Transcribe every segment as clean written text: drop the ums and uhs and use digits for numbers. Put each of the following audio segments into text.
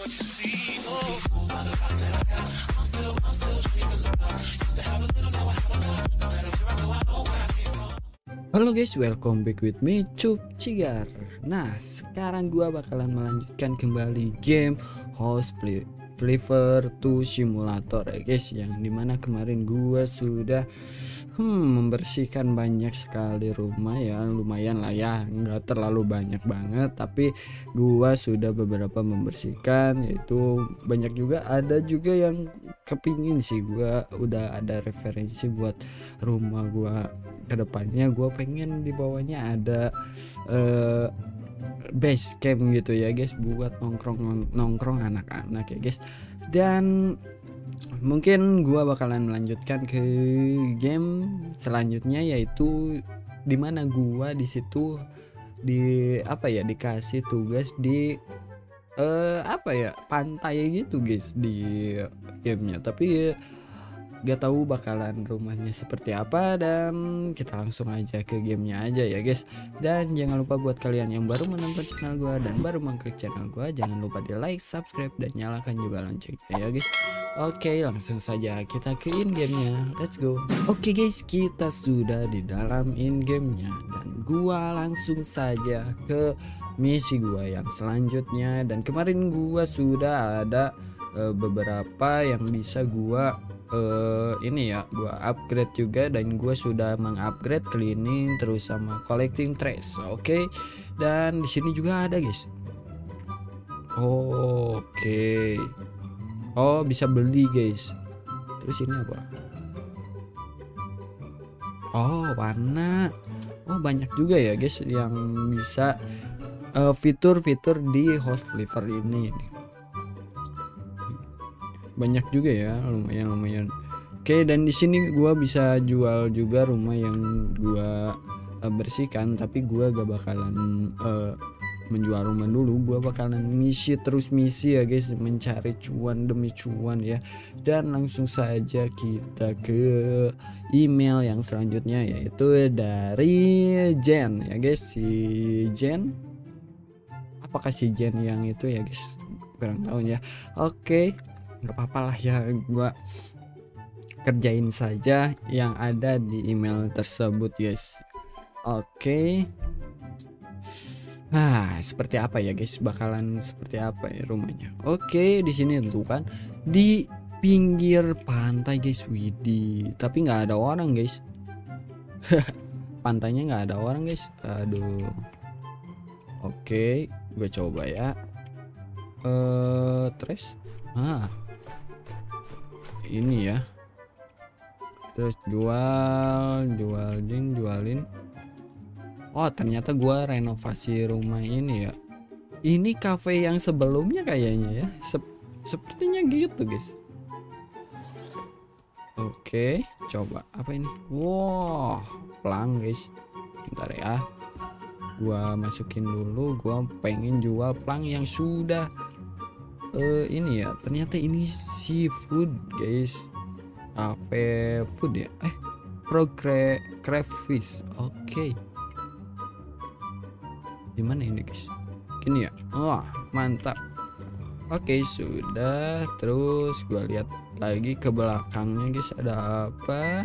Halo guys, welcome back with me Cup Cigar. Nah, sekarang gua bakalan melanjutkan kembali game House Flipper 2 Simulator ya guys, yang dimana kemarin gua sudah membersihkan banyak sekali rumah ya, lumayan lah ya, nggak terlalu banyak banget, tapi gua sudah beberapa membersihkan, yaitu banyak juga, ada juga yang kepingin sih, gua udah ada referensi buat rumah gua kedepannya. Gua pengen di bawahnya ada base camp gitu ya guys, buat nongkrong anak-anak ya guys. Dan mungkin gua bakalan melanjutkan ke game selanjutnya, yaitu dimana gua di situ dikasih tugas di pantai gitu guys di gamenya, tapi gak tahu bakalan rumahnya seperti apa, dan kita langsung aja ke gamenya aja ya guys. Dan jangan lupa buat kalian yang baru menonton channel gua dan baru mengklik channel gua, jangan lupa di like, subscribe, dan nyalakan juga loncengnya ya guys. Oke, langsung saja kita ke in gamenya, let's go. Oke guys, kita sudah di dalam in gamenya, dan gua langsung saja ke misi gua yang selanjutnya. Dan kemarin gua sudah ada beberapa yang bisa gua gua upgrade juga, dan gua sudah mengupgrade cleaning terus sama collecting trash. Oke. Dan di sini juga ada guys. Oke. Oh, bisa beli guys. Terus ini apa? Oh, warna. Oh, banyak juga ya guys yang bisa fitur-fitur di House Flipper ini. Banyak juga ya, lumayan. Oke, dan di sini gua bisa jual juga rumah yang gua bersihkan, tapi gua gak bakalan menjual rumah dulu. Gua bakalan misi ya guys, mencari cuan demi cuan ya. Dan langsung saja kita ke email yang selanjutnya, yaitu dari Jen ya guys. Si Jen, apakah si Jen yang itu ya guys, kurang tahu ya. Oke, nggak apa-apa lah ya, gua kerjain saja yang ada di email tersebut guys. Oke. Seperti apa ya guys, bakalan seperti apa ya rumahnya. Oke, di sini tuh kan di pinggir pantai guys, widih, tapi nggak ada orang guys. Pantainya nggak ada orang guys, aduh. Oke, gue coba ya. Terus ini ya, terus jualin. Oh, ternyata gua renovasi rumah ini ya. Ini cafe yang sebelumnya kayaknya ya, sepertinya gitu guys. Oke, coba apa ini. Wow, plang guys, bentar ya, gua masukin dulu. Gua pengen jual plang yang sudah ini ya. Ternyata ini seafood guys, cafe food ya, crayfish. Oke, gimana ini guys, gini ya. Wah, mantap. Oke, sudah. Terus gua lihat lagi ke belakangnya guys, ada apa,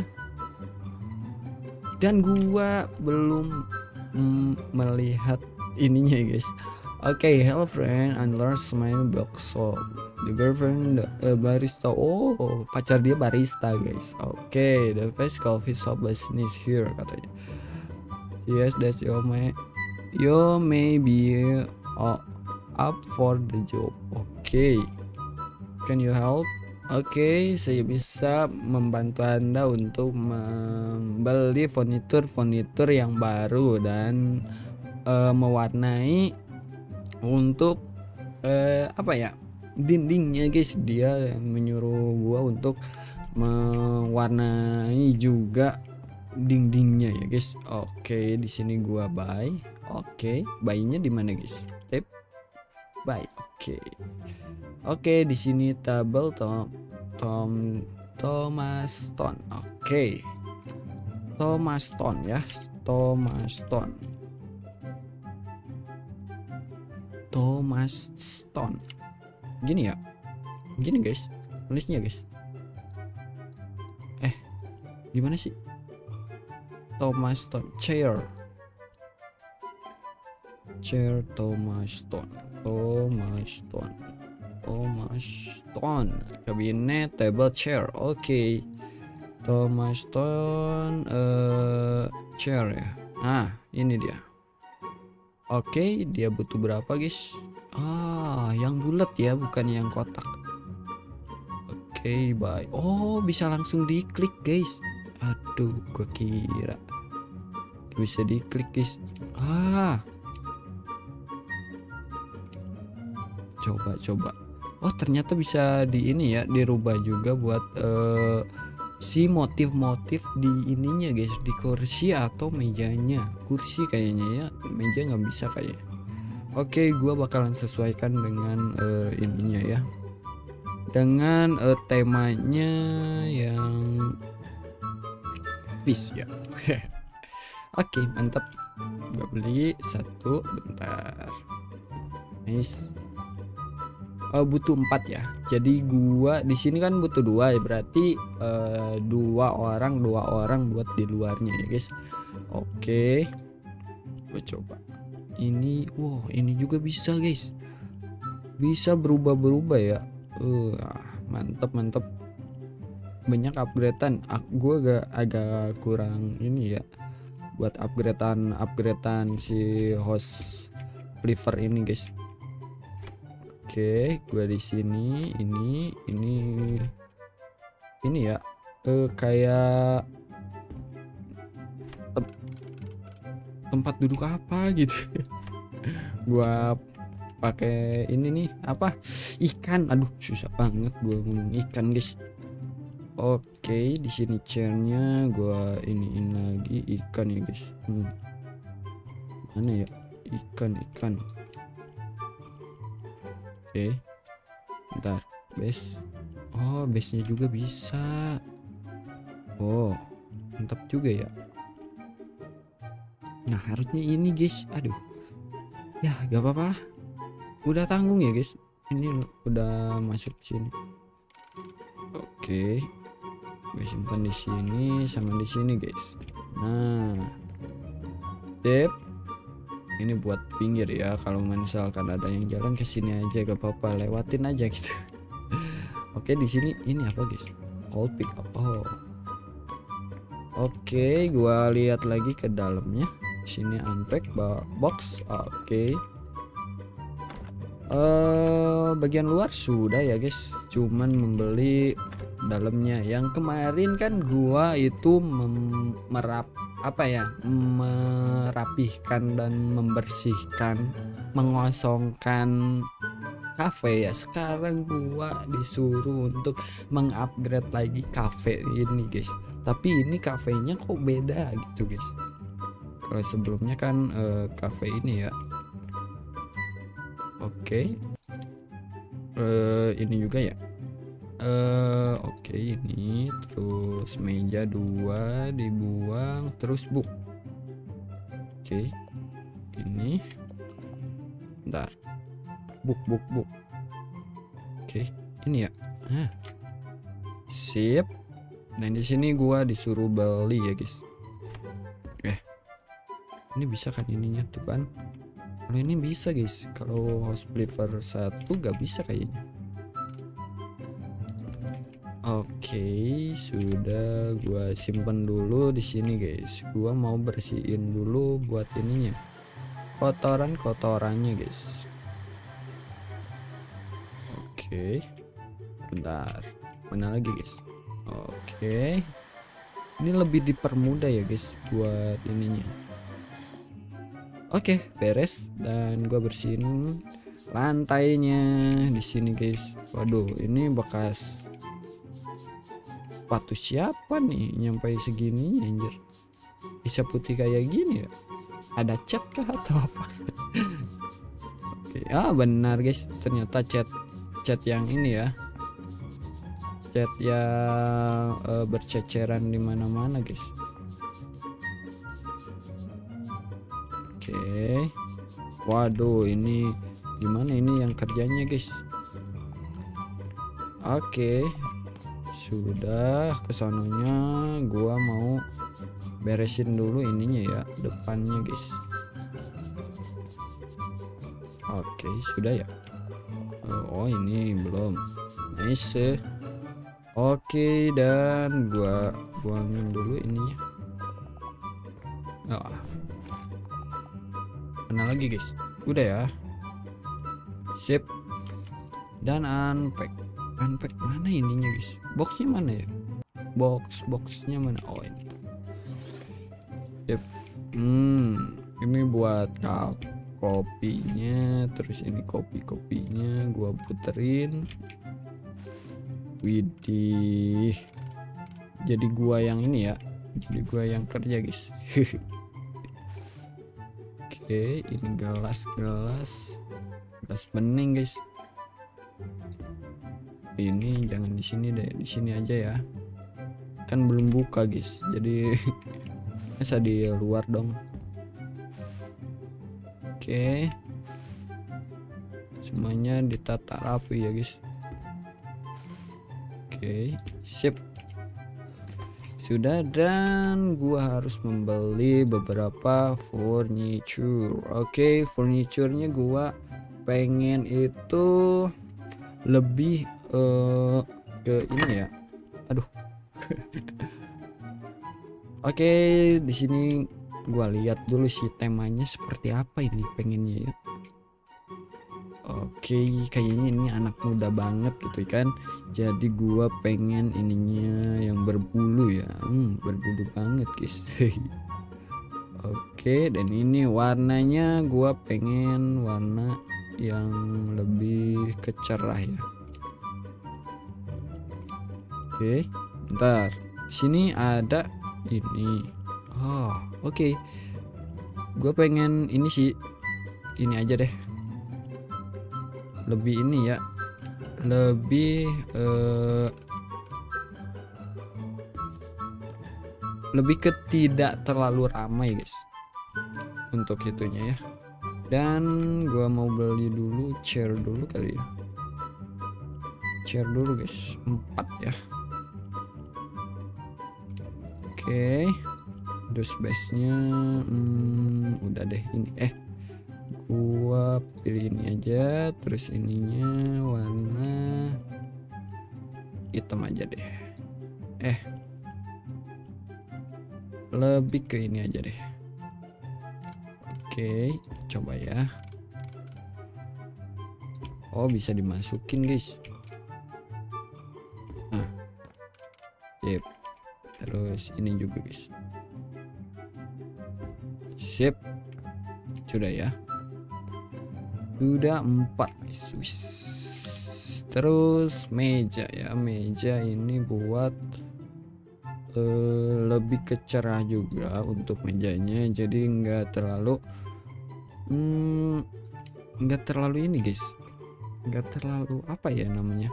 dan gua belum melihat ininya guys. Oke, hello friend, and learn my box shop. The girlfriend barista. Oh, pacar dia barista guys. Oke, the best coffee shop business here katanya. Yes, that's your man. You may be up for the job. Oke. Can you help? Oke, saya bisa membantu Anda untuk membeli furnitur yang baru dan mewarnai untuk dindingnya guys. Dia menyuruh gua untuk mewarnai juga dindingnya ya guys. Oke, di sini gua buy. Oke, buy-nya di mana guys? Tap buy. Oke, di sini tabel Thomas Stone. Oke, Thomas Stone ya, Thomas Stone. Gini ya, gini guys, tulisnya guys. Gimana sih? Thomas Stone, chair Thomas Stone, kabinet, table, chair. Oke. Thomas Stone, chair ya. Ini dia. Oke, dia butuh berapa guys? Yang bulat ya, bukan yang kotak. Oke, bye. Oh, bisa langsung diklik guys. Aduh, gua kira bisa diklik guys. Coba. Oh, ternyata bisa di ini ya, dirubah juga buat si motif-motif di ininya guys, di kursi atau mejanya. Kursi kayaknya ya, meja nggak bisa kayaknya. Oke, gua bakalan sesuaikan dengan ininya ya, dengan temanya yang peace ya. Oke, mantap. Gua beli satu, bentar. Nice. Butuh 4 ya. Jadi gua di sini kan butuh 2 ya, berarti 2 orang buat di luarnya ya guys. Oke. Gua coba. Ini, wow, ini juga bisa guys. Bisa berubah-berubah ya. Mantap. Banyak upgradean. Gue agak kurang ini ya buat upgradean si host Fliver ini guys. Oke, gue di sini ini ya, kayak tempat duduk apa gitu. Gua pakai ini nih, apa, ikan. Aduh, susah banget gua ngomong ikan guys. Oke, di sini chairnya gua iniin lagi ikan ya guys. Mana ya ikan? Oke, bentar, base. Oh, base nya juga bisa. Oh, mantap juga ya. Nah, harusnya ini guys. Aduh, ya gak apa-apa lah, udah tanggung ya guys. Ini udah masuk sini. Oke, gue simpan di sini sama di sini guys. Nah, sip. Ini buat pinggir ya, kalau misalkan ada yang jalan ke sini aja gak apa-apa, lewatin aja gitu. Oke, di sini ini apa guys? Hold pick up. Oh. Oke, gua lihat lagi ke dalamnya. Sini unpack box. Oke. Bagian luar sudah ya guys, cuman membeli dalamnya. Yang kemarin kan gua itu merapihkan dan membersihkan, mengosongkan kafe ya. Sekarang gua disuruh untuk mengupgrade lagi kafe ini guys. Tapi ini kafenya kok beda gitu guys. Kalau sebelumnya kan kafe ini ya. Oke. Ini juga ya. Oke, ini terus meja 2 dibuang, terus book. Oke, ini bentar, book. Oke, ini ya. Sip. Dan di sini gua disuruh beli ya guys. Ini bisa kan ininya tuh kan? Kalau ini bisa guys, kalau house Fliver 1 gak bisa kayaknya. Oke, sudah gua simpen dulu di sini guys. Gua mau bersihin dulu buat ininya, kotorannya guys. Oke, bentar, mana lagi guys? Oke, ini lebih dipermudah ya guys buat ininya. Oke, beres. Dan gua bersihin lantainya di sini guys. Waduh, ini bekas sepatu siapa nih nyampe segini anjir, bisa putih kayak gini ya? Ada cat kah atau apa? Oke, benar guys, ternyata cat yang ini ya, cat yang berceceran di mana-mana guys. Oke, waduh, ini gimana ini yang kerjanya guys? Oke, sudah kesononya. Gua mau beresin dulu ininya ya, depannya guys. Oke, sudah ya. Oh ini belum. Nice. Oke, dan gua buangin dulu ininya. Mana lagi guys? Udah ya. Sip. Dan unpack mana ininya guys? Boxnya mana ya? Boxnya mana? Oh ini. Sip. Ini buat kopinya, terus ini kopinya gua puterin. Widih, jadi gua yang ini ya, jadi gua yang kerja guys. Oke, ini gelas bening guys. Ini jangan di sini deh, di sini aja ya, kan belum buka guys, jadi masa di luar dong. Oke, semuanya ditata rapi ya guys. Oke, sip. Sudah, dan gua harus membeli beberapa furniture. Oke, furniturnya gua pengen itu lebih ke ini ya. Aduh. Oke, di sini gua lihat dulu sih temanya seperti apa ini pengennya ya. Oke, kayaknya ini anak muda banget gitu kan. Jadi gua pengen ininya yang berbulu ya. Berbulu banget guys. Oke, dan ini warnanya gua pengen warna yang lebih kecerah ya. Oke, bentar. Di sini ada ini. Oh, oke. Gua pengen ini sih. Ini aja deh. Lebih ini ya, lebih ke tidak terlalu ramai guys untuk itunya ya. Dan gua mau beli dulu chair dulu kali ya, chair dulu guys, 4 ya. Oke, terus base nya udah deh ini gua pilih ini aja, terus ininya warna hitam aja deh. Lebih ke ini aja deh. Oke, coba ya. Oh, bisa dimasukin guys. Sip. Terus ini juga guys. Sip. Sudah ya. Sudah 4 guys. Terus meja ya, meja ini buat lebih kecerah juga untuk mejanya, jadi nggak terlalu ini guys, nggak terlalu apa ya namanya,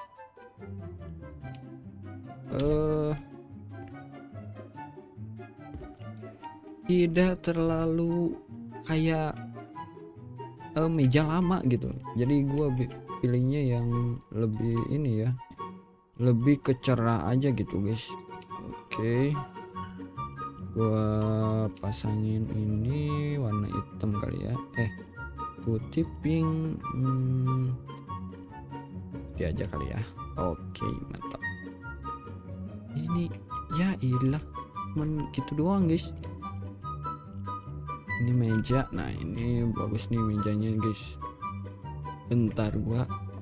tidak terlalu kayak meja lama gitu. Jadi gua pilihnya yang lebih ini ya, lebih kecerah aja gitu guys. Oke, gua pasangin ini warna hitam kali ya, putih pink, dia aja kali ya. Oke, mantap. Ini ya ilah, cuman gitu doang guys. Ini meja, nah ini bagus nih mejanya guys. Bentar gua,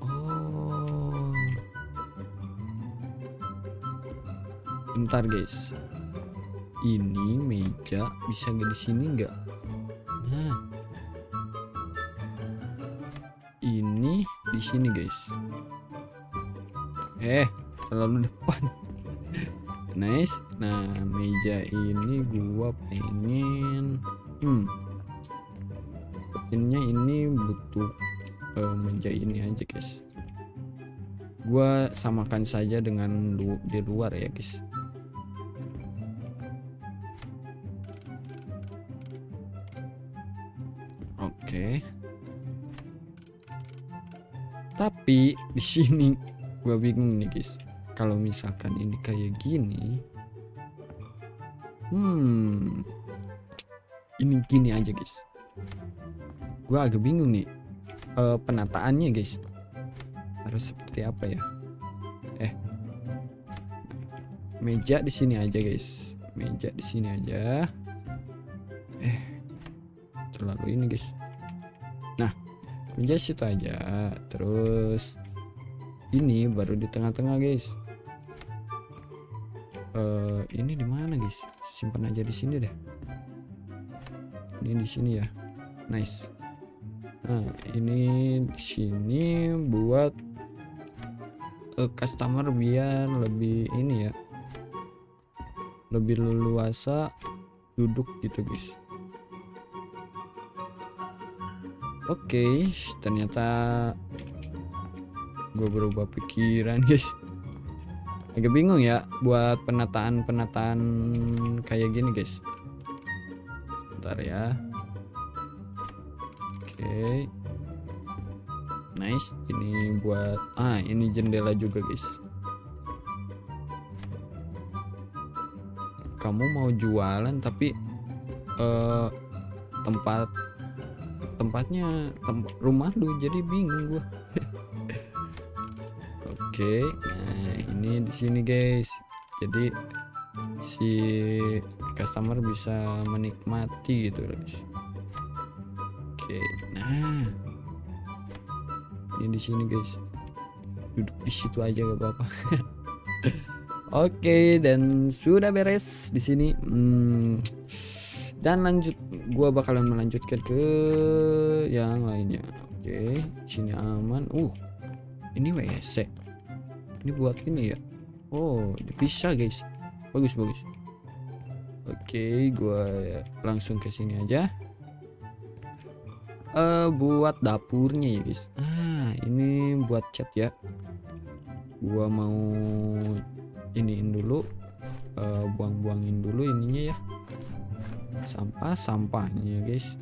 bentar guys. Ini meja bisa nggak di sini nggak? Nah, ini di sini guys. Terlalu depan. Nice. Nah, meja ini gua pengen ini butuh meja ini aja guys. Gua samakan saja dengan di luar ya guys. Oke. Tapi di sini Gua bingung nih guys. Kalau misalkan ini kayak gini, ini gini aja guys. Gua agak bingung nih penataannya guys. Harus seperti apa ya? Meja di sini aja guys. Meja di sini aja. Terlalu ini guys. Nah, meja situ aja. Terus ini baru di tengah-tengah guys. Ini di mana guys? Simpan aja di sini deh. Ini di sini ya. Nice. Nah, ini di sini buat customer biar lebih ini ya. Lebih leluasa duduk gitu guys. Oke, ternyata gue berubah pikiran guys. Agak bingung ya buat penataan kayak gini guys. Bentar ya. Oke. Nice. Ini buat ini jendela juga guys. Kamu mau jualan tapi tempatnya rumah lu, jadi bingung gua. Oke, nah ini di sini guys. Jadi si customer bisa menikmati gitu guys. Oke, nah ini di sini guys. Duduk di situ aja gak apa-apa. Oke, dan sudah beres di sini. Dan lanjut, gua bakalan melanjutkan ke yang lainnya. Oke, sini aman. Ini WC. Ini buat ini ya. Oh, dipisah guys. Bagus. Oke, gua langsung ke sini aja. Buat dapurnya ya guys. Ini buat cat ya. Gua mau iniin dulu, buang-buangin dulu ininya ya, sampahnya guys.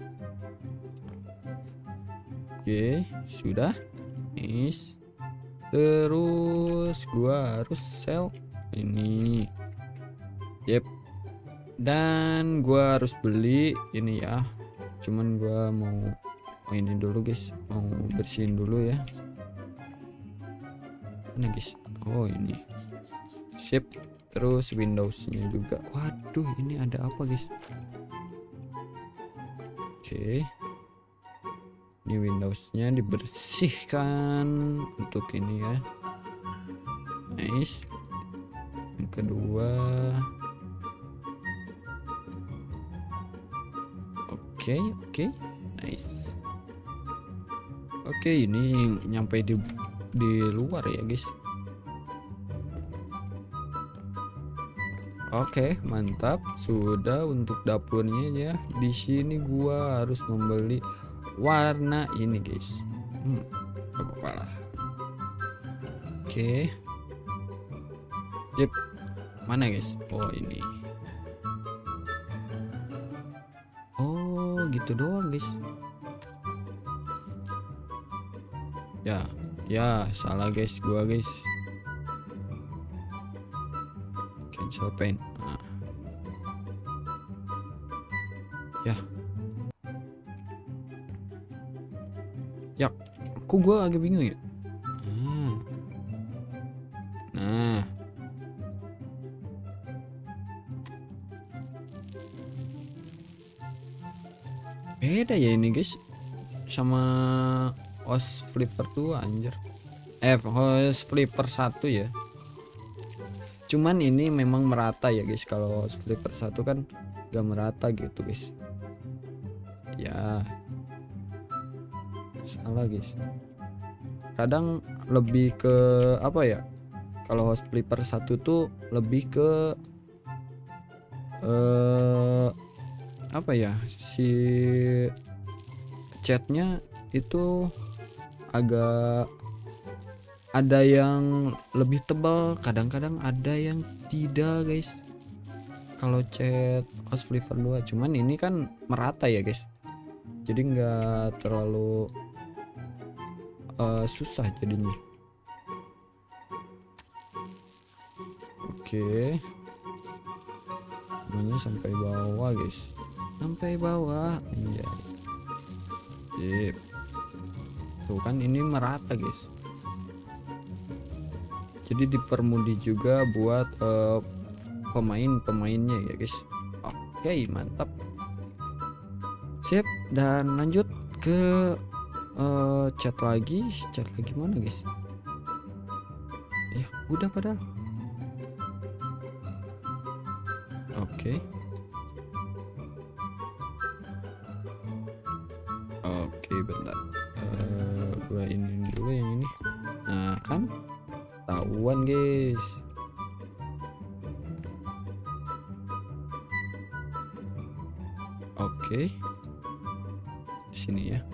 Oke, sudah. Nice. Terus gua harus sell ini. Yep. Dan gua harus beli ini ya. Cuman gua mau ini dulu guys, mau bersihin dulu ya. Mana guys? Oh, ini. Sip. Terus Windowsnya juga. Waduh, ini ada apa guys? Oke. Ini Windowsnya dibersihkan untuk ini ya. Nice. Yang kedua. Oke. Nice. Oke, ini nyampe di luar ya guys. Oke, mantap. Sudah untuk dapurnya ya. Di sini gua harus membeli warna ini guys. Gak apa-apa lah. Oke. Yep. Mana guys? Oh, ini. Oh, gitu doang guys. Ya, salah guys, gua guys. Cancel paint. Ya, kok gue agak bingung ya. Nah, beda ya ini guys sama host flipper 2 anjir. Host flipper 1 ya. Cuman ini memang merata ya guys. Kalau host flipper 1 kan gak merata gitu guys. Ya, salah guys. Kadang lebih ke apa ya, kalau host flipper 1 tuh lebih ke apa ya, si catnya itu agak ada yang lebih tebal, kadang-kadang ada yang tidak guys kalau cat host flipper 2. Cuman ini kan merata ya guys, jadi nggak terlalu susah jadinya. Oke. Semuanya sampai bawah guys, sampai bawah. Anjay. Sip. Tuh kan ini merata guys, jadi dipermudah juga buat pemain-pemainnya ya guys. Oke, mantap. Sip, dan lanjut ke chat lagi mana guys? Ya udah padahal. Oke. Oke, bentar. Gua ini dulu yang ini. Nah kan, tahuan guys. Oke. Sini ya.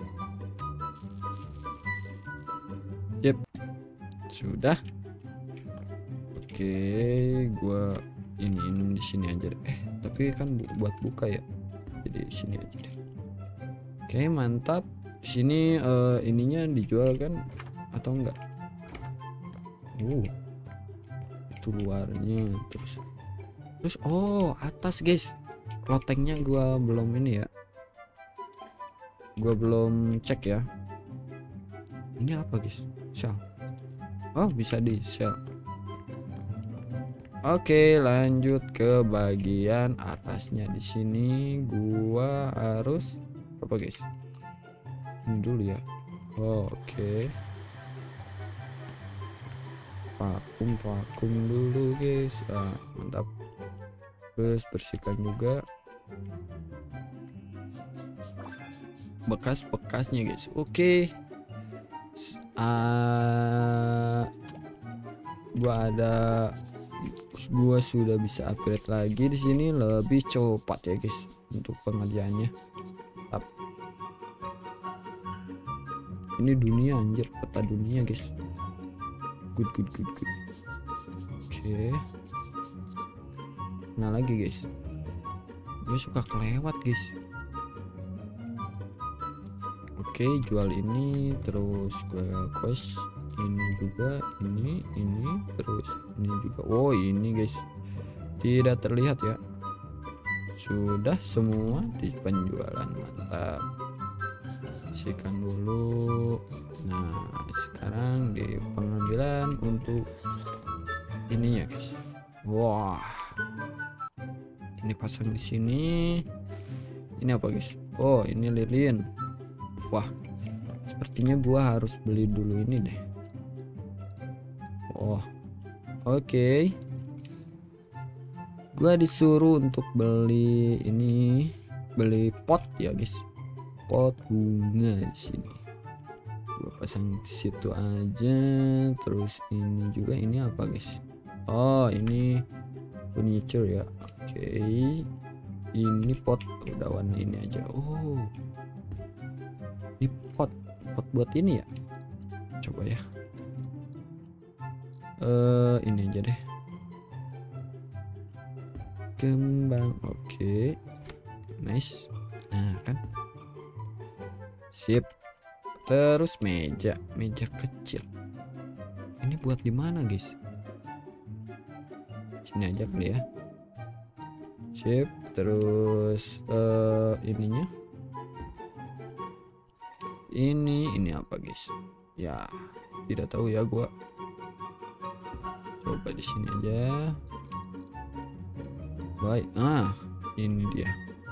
Yep. Sudah. Oke, gua ini di sini aja deh. Tapi kan buat buka ya. Jadi sini aja deh. Oke, mantap. Sini ininya dijual kan atau enggak? Itu luarnya. Terus oh, atas guys. Lotengnya gua belum ini ya. Gua belum cek ya. Ini apa guys? Sel. Oh, bisa di sel. Oke, lanjut ke bagian atasnya. Di sini gua harus apa guys? Ini dulu ya. Oke. Vakum dulu guys. Mantap. Terus bersihkan juga bekas-bekasnya guys. Oke. Gua sudah bisa upgrade lagi di sini, lebih cepat ya guys untuk pengerjaannya. Tap. Ini dunia anjir, peta dunia guys. Good. Oke. Nah lagi guys, gue suka kelewat guys. Oke, jual ini, terus gue quest ini juga, ini terus ini juga. Oh ini guys, tidak terlihat ya. Sudah semua di penjualan, mantap. Bersihkan dulu. Nah sekarang di pengambilan untuk ininya guys. Wah, ini pasang di sini. Ini apa guys? Oh ini lilin. Wah, sepertinya gua harus beli dulu ini deh. Oh, oke. Gua disuruh untuk beli ini, beli pot ya guys, pot bunga di sini. Gua pasang di situ aja. Terus ini juga, ini apa guys? Oh ini furniture ya. Oke. Ini pot udah warna ini aja. Oh. Ini pot buat ini ya. Coba ya. Ini aja deh. Kembang. Oke. Nice. Nah, kan. Sip. Terus meja kecil. Ini buat di mana, guys? Sini aja kali ya. Sip. Terus ininya. Ini apa guys? Ya tidak tahu ya gua. Coba di sini aja. Baik. Ini dia.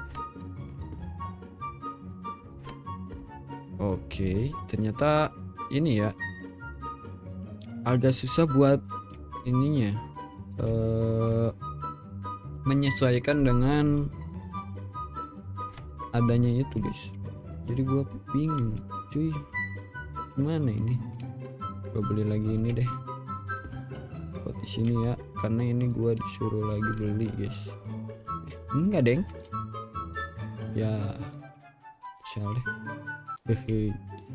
Oke, ternyata ini ya agak susah buat ininya, menyesuaikan dengan adanya itu guys. Jadi gue bingung cuy, gimana ini? Gue beli lagi ini deh buat di sini ya, karena ini gue disuruh lagi beli guys. Enggak deng ya, salah. Hehe.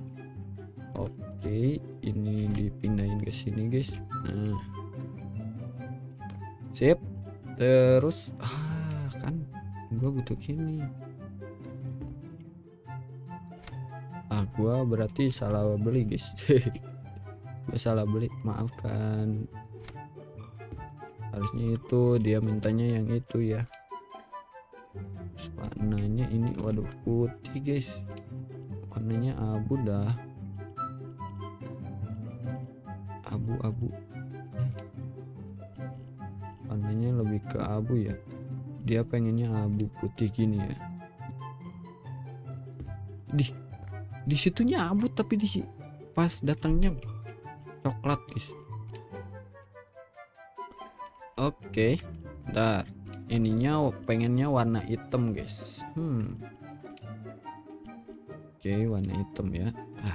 Oke, ini dipindahin ke sini guys. Nah, sip. Terus kan gue butuh ini. Gua berarti salah beli guys. Gue salah beli, maafkan. Harusnya itu dia mintanya yang itu ya. Terus warnanya ini, waduh, putih guys. Warnanya abu dah. Abu-abu. Warnanya lebih ke abu ya. Dia pengennya abu putih gini ya. Di situnya abu tapi pas datangnya coklat guys. Oke, bentar. Ininya pengennya warna hitam guys. Oke, warna hitam ya.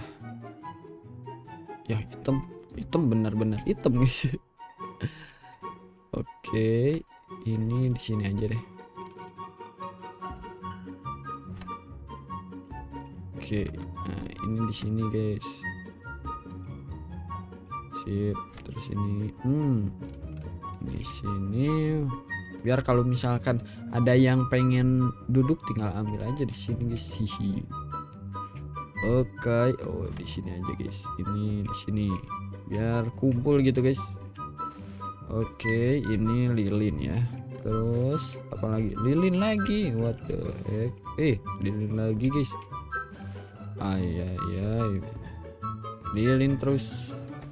Ya hitam benar-benar hitam guys. Oke, ini di sini aja deh. Oke, nah ini di sini guys. Sip, terus ini di sini. Biar kalau misalkan ada yang pengen duduk tinggal ambil aja di sini guys. Oke, oh di sini aja guys. Ini di sini. Biar kumpul gitu guys. Oke, ini lilin ya. Terus apa lagi? Lilin lagi. What the heck? Lilin lagi guys. Ayai. Lilin terus.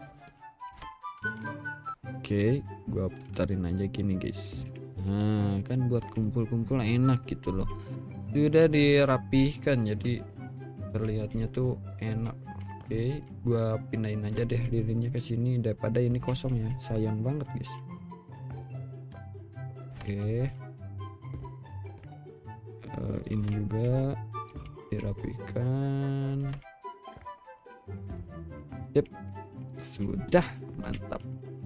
Oke, gua putarin aja gini guys. Nah, kan buat kumpul-kumpul enak gitu loh. Sudah dirapihkan jadi terlihatnya tuh enak. Oke, gua pindahin aja deh lilinnya ke sini daripada ini kosong ya. Sayang banget, guys. Oke. Ini juga dirapikan. Yep. Sudah, mantap.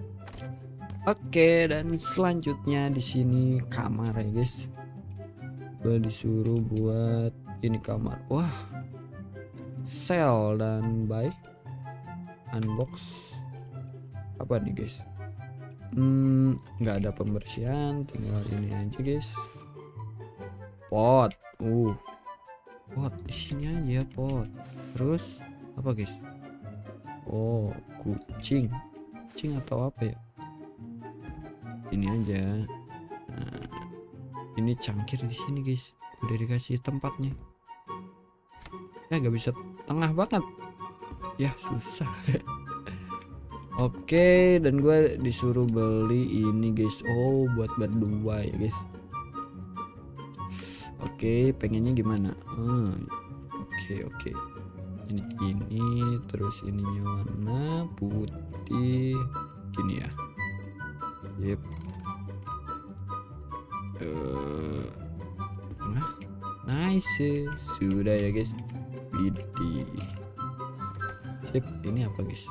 Oke, dan selanjutnya di sini kamar ya, guys. Gua disuruh buat ini kamar. Wah. Sell dan buy. Unbox. Apa nih, guys? Nggak ada pembersihan, tinggal ini aja, guys. Pot. Pot di sini aja pot. Terus apa, guys? Oh, kucing. Kucing atau apa ya? Ini aja. Nah, ini cangkir di sini, guys. Udah dikasih tempatnya. Ya gak bisa tengah banget. Ya susah. Oke, dan gue disuruh beli ini, guys. Oh, buat berdua ya, guys. Oke, pengennya gimana? Oke. Ini terus ininya warna putih gini ya. Yep. Nice. Sudah ya, guys. Widih. Sip, ini apa, guys?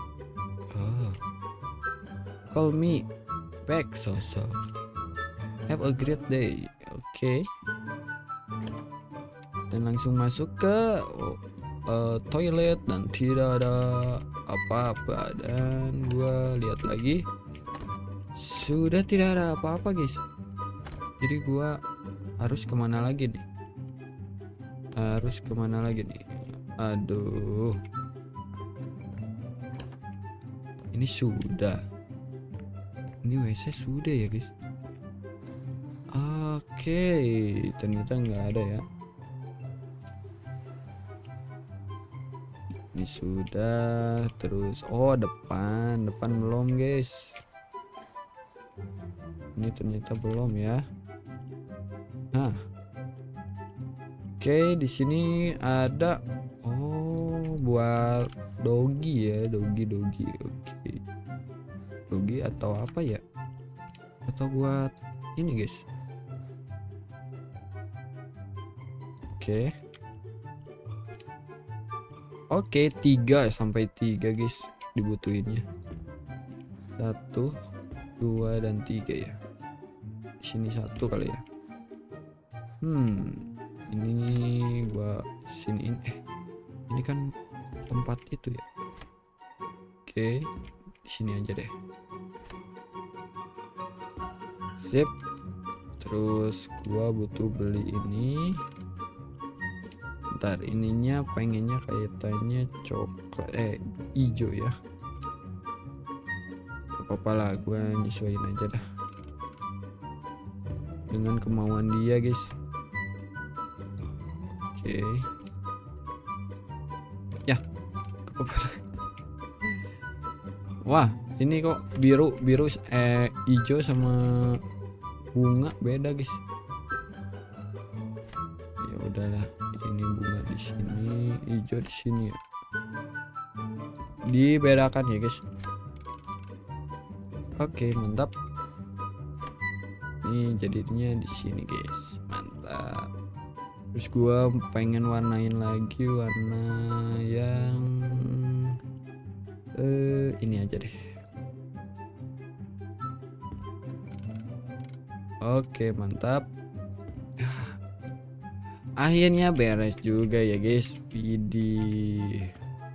Call me back, sosok. Have a great day. Oke. Dan langsung masuk ke toilet dan tidak ada apa-apa. Dan gua lihat lagi, sudah tidak ada apa-apa, guys. Jadi gua harus kemana lagi nih? Aduh, ini sudah. Ini WC sudah ya, guys. Oke, ternyata nggak ada ya. Ini sudah. Terus depan belum, guys. Ini ternyata belum ya. Nah, oke, di sini ada buat dogi ya, dogi. Oke. Dogi atau apa ya? Atau buat ini, guys. Oke, 3 sampai 3, guys, dibutuhinnya. 1, 2 dan 3 ya. Di sini 1 kali ya. Ini gua siniin. Ini kan tempat itu ya. Oke, di sini aja deh. Sip. Terus gua butuh beli ini. Bentar, ininya pengennya kaitannya coklat hijau ya. Apa-apa lah, gua nyesuaiin aja dah. dengan kemauan dia guys. Oke. Ya, wah ini kok biru hijau sama bunga beda guys. Ya udahlah, ini bunga di sini, hijau di sini ya. Dibedakan ya guys. Oke, mantap. Ini jadinya di sini guys, mantap. Terus gua pengen warnain lagi warna yang ini aja deh. Oke, mantap. Akhirnya beres juga ya guys. Widih,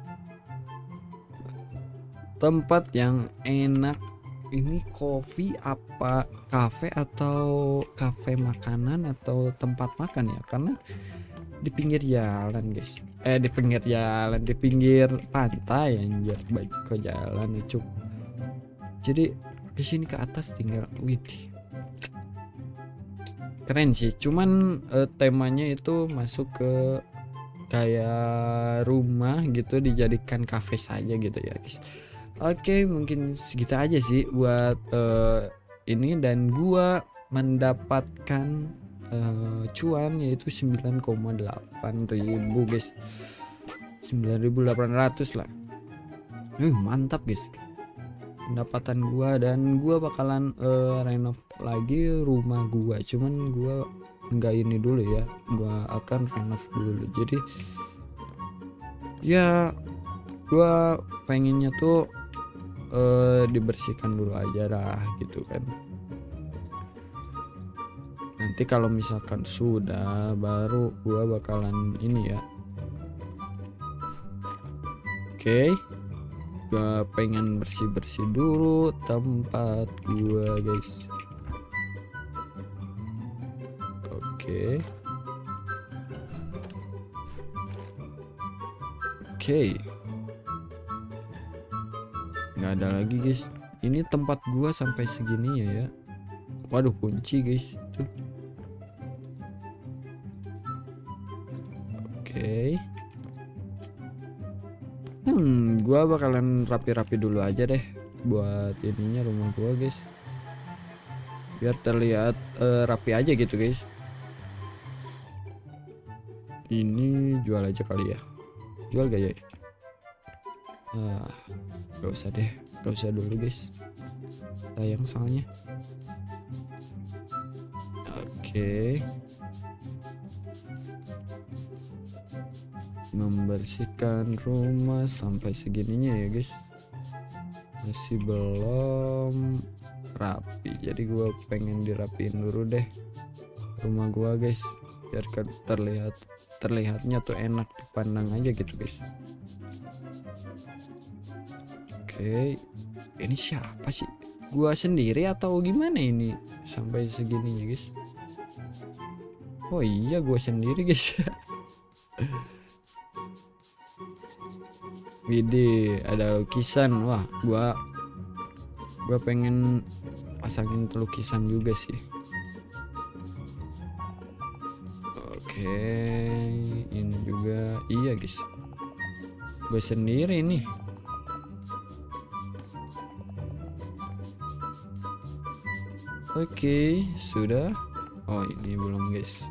tempat yang enak. Ini coffee apa cafe atau cafe makanan atau tempat makan ya, karena di pinggir jalan guys. Di pinggir jalan, di pinggir pantai anjir, baik ke jalan cuk. Jadi ke sini ke atas tinggal, widih, keren sih. Cuman temanya itu masuk ke kayak rumah gitu, dijadikan cafe saja gitu ya guys. Oke, mungkin segitu aja sih buat ini, dan gua mendapatkan cuan yaitu 9,8 ribu guys, 9.800 lah. Mantap guys pendapatan gua, dan gua bakalan renov lagi rumah gua. Cuman gua nggak ini dulu ya, gua akan renov dulu. Jadi ya gua pengennya tuh dibersihkan dulu aja dah gitu kan. Nanti kalau misalkan sudah, baru gua bakalan ini ya. Oke, gua pengen bersih-bersih dulu tempat gua guys. Oke. Nggak ada lagi guys, ini tempat gua sampai segini ya. Waduh, kunci guys itu. Oke. Gua bakalan rapi-rapi dulu aja deh buat ininya rumah gua guys, biar terlihat rapi aja gitu guys. Ini jual aja kali ya, jual gak ya? Gak usah deh, gak usah dulu guys, sayang soalnya. Oke. Membersihkan rumah sampai segininya ya guys, masih belum rapi. Jadi gua pengen dirapiin dulu deh rumah gua guys, biar terlihatnya tuh enak dipandang aja gitu guys. Oke, ini siapa sih? Gua sendiri atau gimana ini sampai segininya guys? Oh iya, gua sendiri guys. Widih, ada lukisan. Wah, gua pengen pasangin lukisan juga sih. Oke, ini juga iya guys, gue sendiri nih. Oke, sudah. Oh, ini belum guys.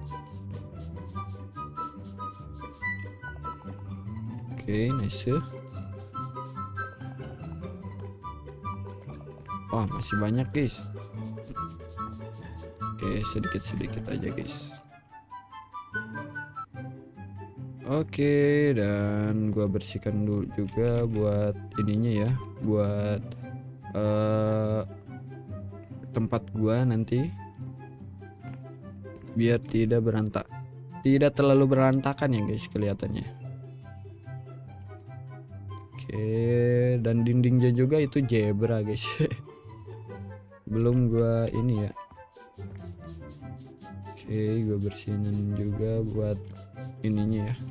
Oke, nice. Wah, masih banyak guys. Oke, sedikit-sedikit aja guys. Oke, dan gua bersihkan dulu juga buat ininya ya, buat tempat gua nanti, biar tidak terlalu berantakan ya guys kelihatannya. Oke, dan dindingnya juga itu zebra guys. Belum gua ini ya. Oke, gua bersihin juga buat ininya ya.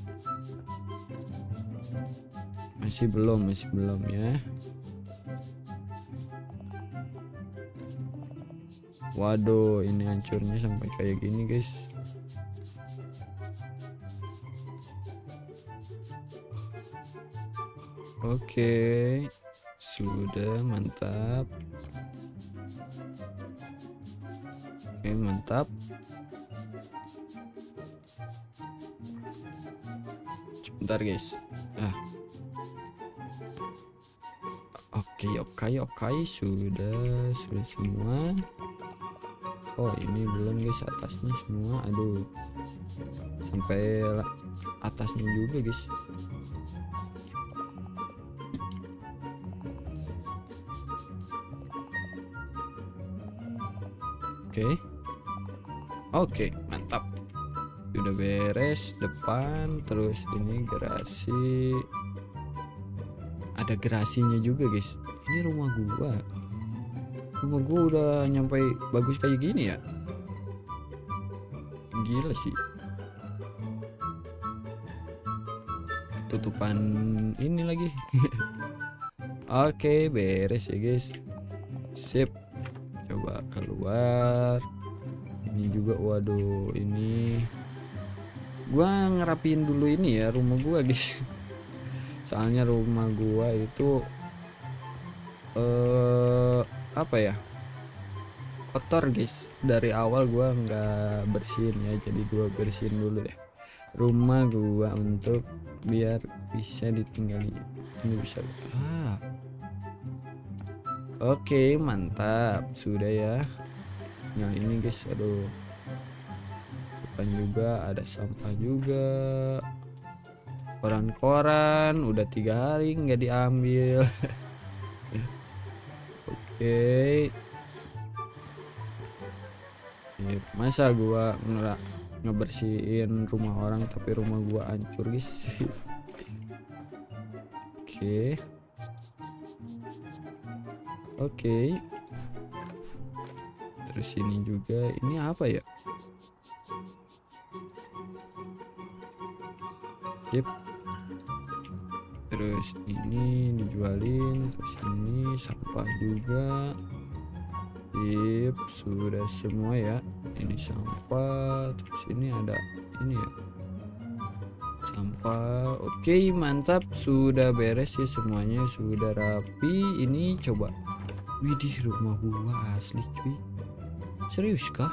Masih belum ya. Waduh, ini hancurnya sampai kayak gini guys. Oke, sudah mantap. Oke, mantap. Sebentar guys. Oke, sudah semua. Oh, ini belum guys, atasnya semua. Aduh, sampai atasnya juga guys. Oke, mantap. Sudah beres depan, terus ini garasi. Ada garasinya juga guys. Ini rumah gua udah nyampe bagus kayak gini ya. Gila sih. Tutupan ini lagi. Oke, beres ya guys. Sip. Coba keluar. Ini juga, waduh, ini gua ngerapiin dulu ini ya rumah gua guys. Soalnya rumah gua itu apa ya, kotor guys. Dari awal gua nggak bersihin ya, jadi gua bersihin dulu deh rumah gua untuk biar bisa ditinggali. Ini bisa. Oke, mantap. Sudah ya. Yang ini guys, aduh, depan juga ada sampah juga. Koran-koran udah 3 hari nggak diambil. Oke. Masa gua ngebersihin rumah orang tapi rumah gua hancur guys. Oke. Terus ini juga, ini apa ya? Yep. Terus ini dijualin, terus ini sampah juga. Yep, sudah semua ya. Ini sampah, terus ini ada ini ya, sampah. Oke, mantap, sudah beres ya semuanya, sudah rapi. Ini coba, widih, rumah gua asli cuy. Serius kah?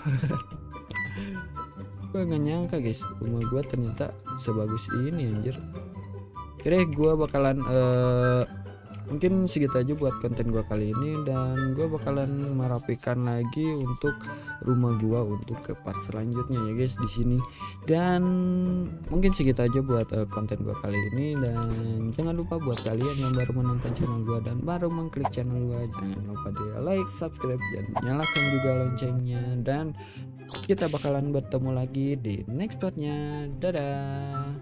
Gue gak nyangka guys, rumah gue ternyata sebagus ini anjir. Kira gue bakalan mungkin segitu aja buat konten gue kali ini, dan gue bakalan merapikan lagi untuk rumah gue untuk ke part selanjutnya ya guys di sini. Dan mungkin segitu aja buat konten gue kali ini, dan jangan lupa buat kalian yang baru menonton channel gue dan baru mengklik channel gue, jangan lupa di like, subscribe, dan nyalakan juga loncengnya. Dan kita bakalan bertemu lagi di next partnya. Dadah.